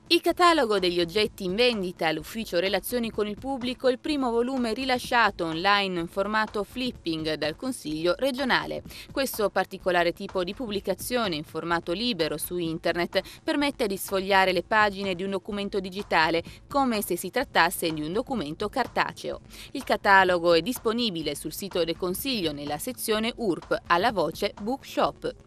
Il catalogo degli oggetti in vendita all'ufficio Relazioni con il Pubblico, il primo volume rilasciato online in formato flipping dal Consiglio regionale. Questo particolare tipo di pubblicazione in formato libero su internet permette di sfogliare le pagine di un documento digitale come se si trattasse di un documento cartaceo. Il catalogo è disponibile sul sito del Consiglio nella sezione URP alla voce Bookshop.